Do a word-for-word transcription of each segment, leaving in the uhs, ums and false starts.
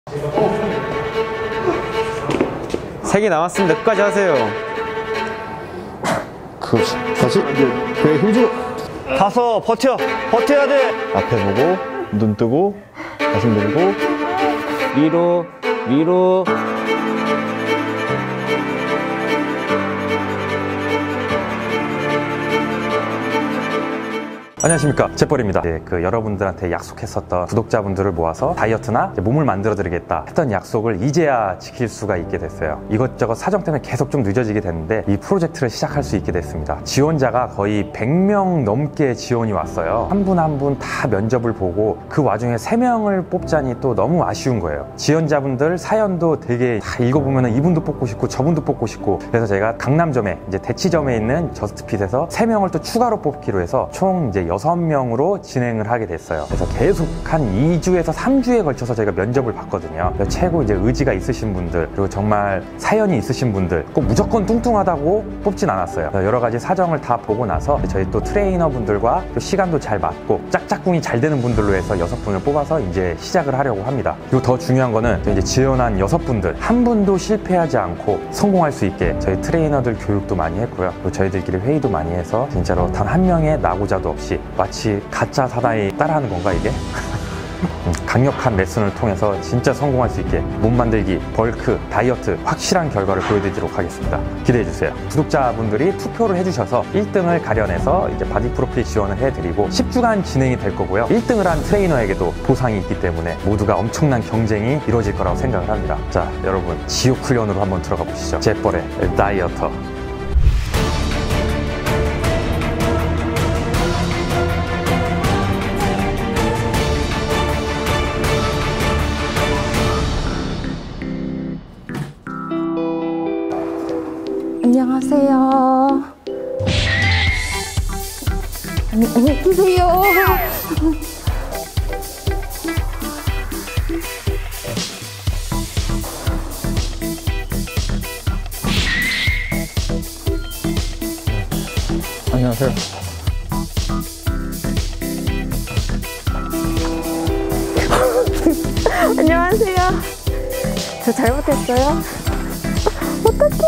세 개 남았습니다. 끝까지 하세요. 그렇지. 다시 배에 힘주고 가서 버텨. 버텨야 돼. 앞에 보고 눈 뜨고 가슴 들고 위로 위로. 안녕하십니까, 잿벌입니다. 네, 그 여러분들한테 약속했었던 구독자분들을 모아서 다이어트나 몸을 만들어 드리겠다 했던 약속을 이제야 지킬 수가 있게 됐어요. 이것저것 사정 때문에 계속 좀 늦어지게 됐는데 이 프로젝트를 시작할 수 있게 됐습니다. 지원자가 거의 백 명 넘게 지원이 왔어요. 한 분 한 분 다 면접을 보고 그 와중에 세 명을 뽑자니 또 너무 아쉬운 거예요. 지원자분들 사연도 되게 다 읽어보면 이분도 뽑고 싶고 저분도 뽑고 싶고, 그래서 제가 강남점에 이제 대치점에 있는 저스트핏에서 세 명을 또 추가로 뽑기로 해서 총 이제 여섯 명으로 진행을 하게 됐어요. 그래서 계속 한 이 주에서 삼 주에 걸쳐서 저희가 면접을 봤거든요. 최고 이제 의지가 있으신 분들, 그리고 정말 사연이 있으신 분들, 꼭 무조건 뚱뚱하다고 뽑진 않았어요. 여러 가지 사정을 다 보고 나서 저희 또 트레이너 분들과 또 시간도 잘 맞고 짝짝꿍이 잘 되는 분들로 해서 여섯 분을 뽑아서 이제 시작을 하려고 합니다. 그리고 더 중요한 거는 이제 지원한 여섯 분들 한 분도 실패하지 않고 성공할 수 있게 저희 트레이너들 교육도 많이 했고요. 그리고 저희들끼리 회의도 많이 해서 진짜로 단 한 명의 낙오자도 없이, 마치 가짜 사나이 따라하는 건가 이게? 강력한 레슨을 통해서 진짜 성공할 수 있게 몸 만들기, 벌크, 다이어트 확실한 결과를 보여드리도록 하겠습니다. 기대해주세요. 구독자분들이 투표를 해주셔서 일 등을 가려내서 이제 바디 프로필 지원을 해드리고 십 주간 진행이 될 거고요. 일 등을 한 트레이너에게도 보상이 있기 때문에 모두가 엄청난 경쟁이 이루어질 거라고 생각을 합니다. 자, 여러분 지옥 훈련으로 한번 들어가 보시죠. 잿벌의 다이어터. 안녕하세요. 안녕히 계세요. 안녕하세요. 안녕하세요. 저 잘못했어요? 어떡해.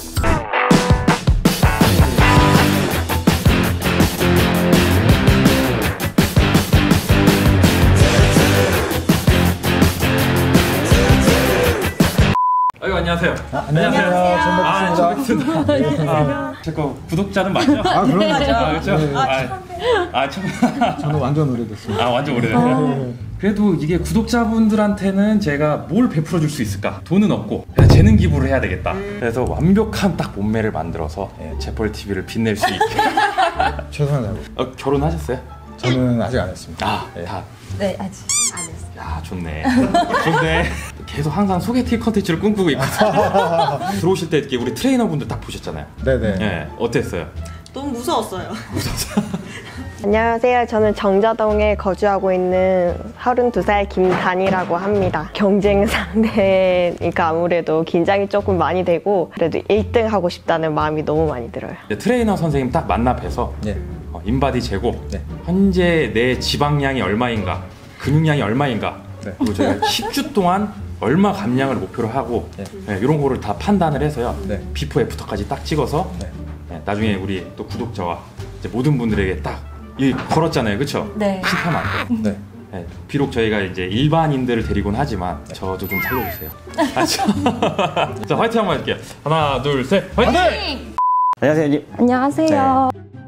아이고, 안녕하세요. 아, 안녕하세요. 아, 처음 뵙겠습니다. 반갑습니다. 아, 제거 구독자는 맞죠? 아, 그럼요. 아, 그렇죠? 네. 아, 아, 처음. 저는 완전 오래됐습니다. 아, 완전 오래됐어요. 그래도 이게 구독자분들한테는 제가 뭘 베풀어 줄 수 있을까? 돈은 없고 그냥 재능 기부를 해야 되겠다. 그래서 완벽한 딱 몸매를 만들어서 예, 잿벌 티비를 빛낼 수 있게. 최선을 다하고. 어, 결혼하셨어요? 저는 아직 안 했습니다. 아, 네. 다. 네, 아직 안 했어요. 야, 좋네. 좋네. 계속 항상 소개팅 컨텐츠를 꿈꾸고 있거든요. 들어오실 때 이렇게 우리 트레이너분들 딱 보셨잖아요. 네네. 예, 어땠어요? 너무 무서웠어요. 안녕하세요. 저는 정자동에 거주하고 있는 서른두 살 김단이라고 합니다. 경쟁 상대니까 아무래도 긴장이 조금 많이 되고 그래도 일 등 하고 싶다는 마음이 너무 많이 들어요. 트레이너 선생님 딱 만나 뵈서 네. 어, 인바디 재고, 네. 현재 내 지방량이 얼마인가, 근육량이 얼마인가, 네. 그리고 저희가 십 주 동안 얼마 감량을 목표로 하고, 네. 네, 이런 거를 다 판단을 해서요. 네. 비포 애프터까지 딱 찍어서 네. 네, 나중에 우리 또 구독자와 이제 모든 분들에게 딱 이 걸었잖아요, 그렇죠? 네. 실패하면 안 돼요. 네. 네, 비록 저희가 이제 일반인들을 데리곤 하지만 저도 좀 살려주세요. 알죠? 자, 화이팅 한번 할게요. 하나, 둘, 셋, 화이팅! 안녕하세요, 님. 안녕하세요.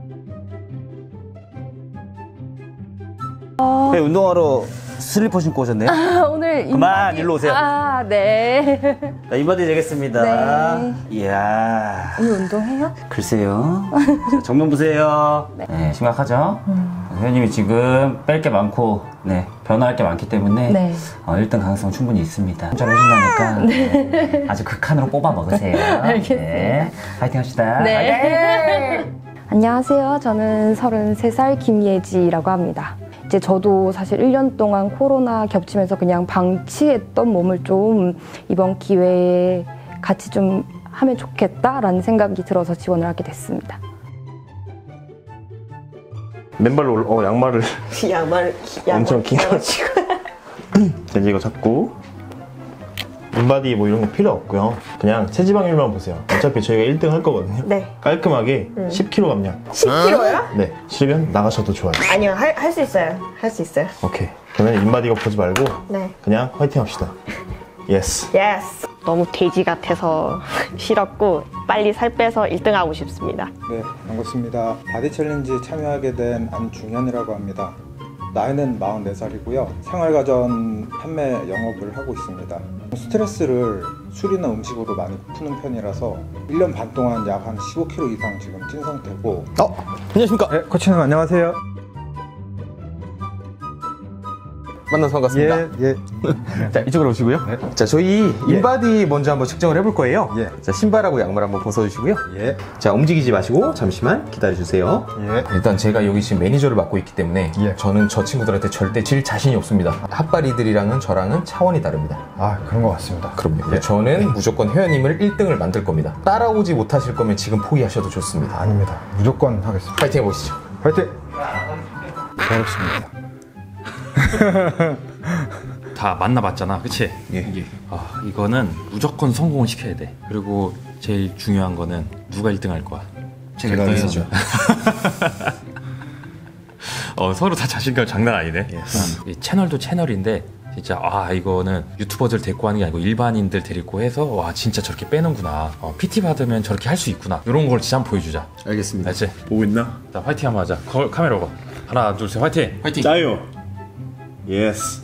네, 운동하러 슬리퍼 신고 오셨네요. 아, 오늘 그만, 일로 오세요. 아, 네. 자, 인바디 되겠습니다. 네. 이야. 오늘 운동해요? 글쎄요. 자, 정면 보세요. 네, 심각하죠? 음. 회원님이 지금 뺄 게 많고, 네, 변화할 게 많기 때문에 네. 어, 일 등 가능성 충분히 있습니다. 혼자 해준다니까 네. 아주 극한으로 뽑아 먹으세요. 알겠습니다. 네, 파이팅 합시다. 네. 안녕하세요. 저는 서른세 살 김예지라고 합니다. 이제 저도 사실 일 년 동안 코로나 겹치면서 그냥 방치했던 몸을 좀 이번 기회에 같이 좀 하면 좋겠다라는 생각이 들어서 지원을 하게 됐습니다. 맨발로 올라, 어, 양말을 양말, 엄청 긴 거. 양말 이제 이거 잡고 인바디 뭐 이런 거 필요 없고요. 그냥 체지방률만 보세요. 어차피 저희가 일 등 할 거거든요. 네. 깔끔하게 십 킬로그램 감량. 십 킬로그램요? 네. 싫으면 나가셔도 좋아요. 아니요, 할 수 있어요. 할 수 있어요. 오케이. 그러면 인바디 이거 보지 말고 네. 그냥 화이팅 합시다. 예스. 예스. 너무 돼지 같아서 싫었고 빨리 살 빼서 일 등 하고 싶습니다. 네, 반갑습니다. 바디 챌린지 참여하게 된 안중현이라고 합니다. 나이는 마흔네 살이고요. 생활가전 판매 영업을 하고 있습니다. 스트레스를 술이나 음식으로 많이 푸는 편이라서 일 년 반 동안 약 한 십오 킬로그램 이상 지금 찐 상태고. 어, 안녕하십니까? 네, 코치님 안녕하세요. 만나서 반갑습니다. 예, 예. 자, 이쪽으로 오시고요. 네. 자, 저희 인바디 먼저 한번 측정을 해볼 거예요. 예. 자, 신발하고 양말 한번 벗어주시고요. 예. 자, 움직이지 마시고 잠시만 기다려주세요. 예. 일단 제가 여기 지금 매니저를 맡고 있기 때문에 예. 저는 저 친구들한테 절대 질 자신이 없습니다. 핫바리들이랑은 저랑은 차원이 다릅니다. 아, 그런 것 같습니다. 그럼요. 저는 무조건 회원님을 일 등을 만들 겁니다. 따라오지 못하실 거면 지금 포기하셔도 좋습니다. 아닙니다. 무조건 하겠습니다. 파이팅 해보시죠. 화이팅! 어렵습니다. 다 만나봤잖아, 그치? 예. 아, 이거는 무조건 성공을 시켜야 돼. 그리고 제일 중요한 거는 누가 일 등 할 거야? 제가 일 등이죠. 어, 서로 다 자신감 장난 아니네. 이 채널도 채널인데 진짜 아 이거는 유튜버들 데리고 하는 게 아니고 일반인들 데리고 해서 와 진짜 저렇게 빼는구나. 어, 피티 받으면 저렇게 할 수 있구나. 이런 걸 진짜 한번 보여주자. 알겠습니다. 알지? 보고 있나? 자 화이팅 한번 하자. 거, 카메라 봐. 하나 둘 셋 화이팅. 파이팅! 짜요. 예스.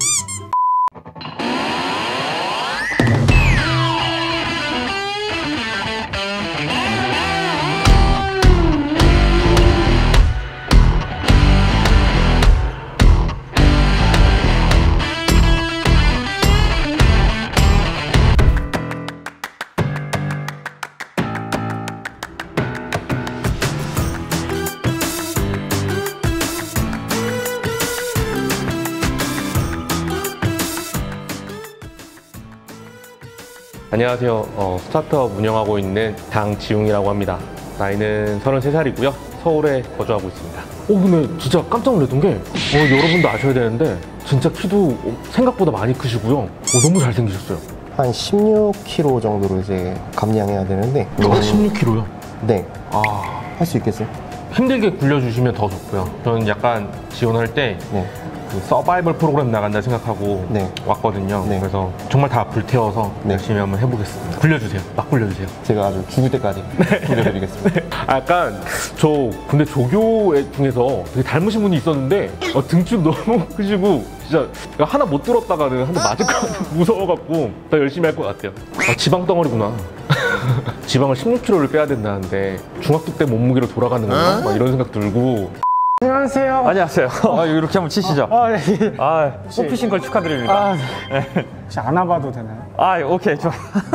안녕하세요. 어, 스타트업 운영하고 있는 장지웅이라고 합니다. 나이는 서른세 살이고요. 서울에 거주하고 있습니다. 오, 근데 진짜 깜짝 놀랐던 게 어, 여러분도 아셔야 되는데 진짜 키도 생각보다 많이 크시고요. 어, 너무 잘생기셨어요. 한 십육 킬로그램 정도로 이제 감량해야 되는데. 아, 십육 킬로그램요? 네. 아, 할 수 있겠어요? 힘들게 굴려주시면 더 좋고요. 저는 약간 지원할 때 네. 그 서바이벌 프로그램 나간다 생각하고 네. 왔거든요. 네. 그래서 정말 다 불태워서 네. 열심히 한번 해보겠습니다. 굴려주세요. 막 굴려주세요. 제가 아주 죽을 때까지 굴려드리겠습니다. 약간 저 근데 조교 중에서 되게 닮으신 분이 있었는데 어, 등축 너무 크시고 진짜 하나 못 들었다가는 한 대 맞을 것 같아서 무서워갖고 더 열심히 할 것 같아요. 아, 지방 덩어리구나. 지방을 십육 킬로그램를 빼야 된다는데 중학교 때 몸무게로 돌아가는 건가? 막 이런 생각 들고. 안녕하세요. 안녕하세요. 아, 이렇게 한번 치시죠. 아, 예. 아, 뽑히신 걸 축하드립니다. 아, 혹시 안아봐도 되나요? 아, 오케이, 좋아.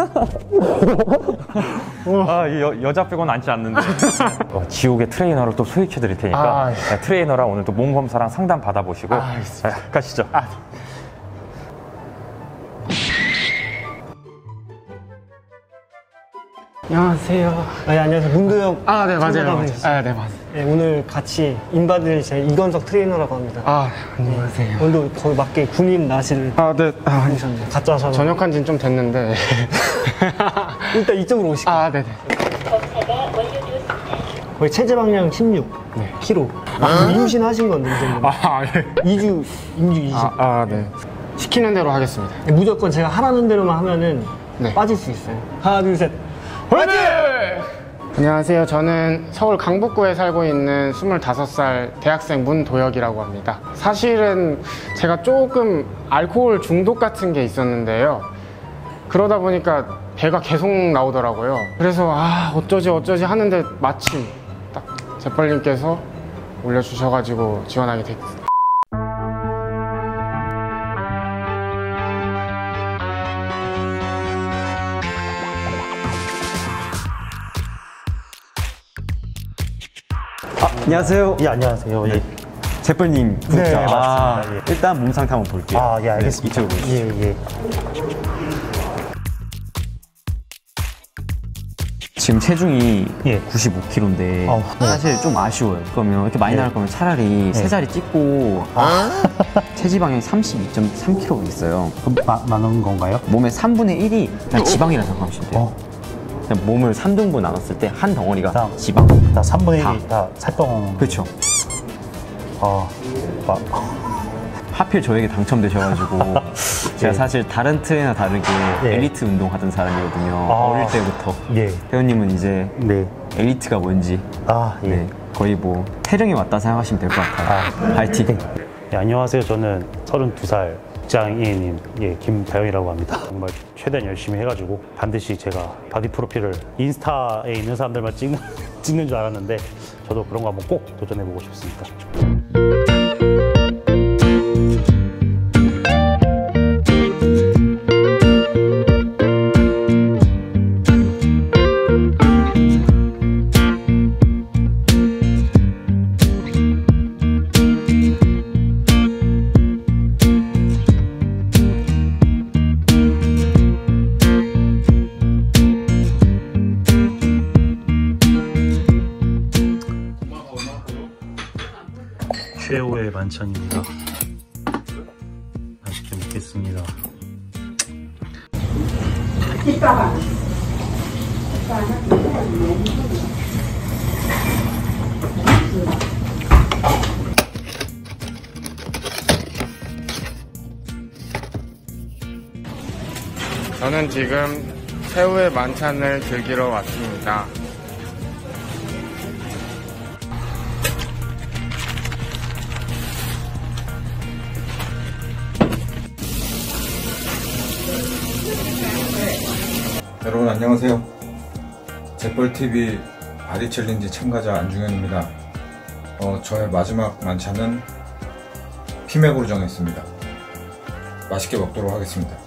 아, 이 여, 여자 빼고는 앉지 않는데. 어, 지옥의 트레이너를 또 소개해 드릴 테니까 아, 네, 트레이너랑 오늘 또 몸 검사랑 상담 받아보시고 아, 알겠습니다. 네, 가시죠. 아, 안녕하세요. 네, 안녕하세요. 문도영. 아, 네, 맞아요. 참가자분이시죠? 맞아요. 아, 네, 맞아요. 네, 오늘 같이 인바디를 제 이건석 트레이너라고 합니다. 아, 안녕하세요. 오늘도 거의 맞게 군인 나시를 아, 네. 아, 입으셨네요. 가짜 저 전역한 지는 좀 됐는데. 일단 이쪽으로 오실게요. 아, 네네. 거의 체지방량 십육 킬로그램. 아, 임신하신 건데, 이 정도. 아, 예. 이 주, 임주 이십. 아, 아, 네. 시키는 대로 하겠습니다. 네, 무조건 제가 하라는 대로만 하면은 네. 빠질 수 있어요. 하나, 둘, 셋. 화이팅! 안녕하세요. 저는 서울 강북구에 살고 있는 스물다섯 살 대학생 문도혁이라고 합니다. 사실은 제가 조금 알코올 중독 같은 게 있었는데요. 그러다 보니까 배가 계속 나오더라고요. 그래서 아 어쩌지 어쩌지 하는데 마침 딱 재빨님께서 올려주셔가지고 지원하게 됐습니다. 안녕하세요. 예, 안녕하세요. 예. 제펄님 구독자. 네, 맞습니다. 아, 예. 일단 몸 상태 한번 볼게요. 아, 예, 알겠습니다. 네, 이쪽으로. 예, 예. 지금 체중이 예. 구십오 킬로그램인데 어, 네. 사실 좀 아쉬워요. 그러면 이렇게 많이 네. 나갈 거면 차라리 세 자리 찍고 체지방이 삼십이 점 삼 킬로그램 있어요. 그럼 마, 많은 건가요? 몸의 삼분의 일이 그냥 지방이라 생각하시면 돼요. 어. 그냥 몸을 삼 등분 나눴을 때 한 덩어리가 다, 지방. 다 삼분의 일이 다 살덩. 그렇죠. 아, 아. 하필 저에게 당첨되셔가지고 제가 예. 사실 다른 트레이너 다르게 예. 엘리트 운동하던 사람이거든요. 아. 어릴 때부터. 예. 회원님은 이제 네. 엘리트가 뭔지 아, 예. 네, 거의 뭐 태릉에 왔다 생각하시면 될 것 같아요. 아. 파이팅! 네, 안녕하세요. 저는 서른두 살 직장인인 예, 김다영이라고 합니다. 정말 최대한 열심히 해가지고 반드시 제가 바디 프로필을 인스타에 있는 사람들만 찍는, 찍는 줄 알았는데 저도 그런 거 한번 꼭 도전해보고 싶습니다. 최후의 만찬입니다. 맛있게 먹겠습니다. 저는 지금 새우의 만찬을 즐기러 왔습니다. 여러분 안녕하세요. 재벌티비 바디 챌린지 참가자 안중현입니다. 어, 저의 마지막 만찬은 피맥으로 정했습니다. 맛있게 먹도록 하겠습니다.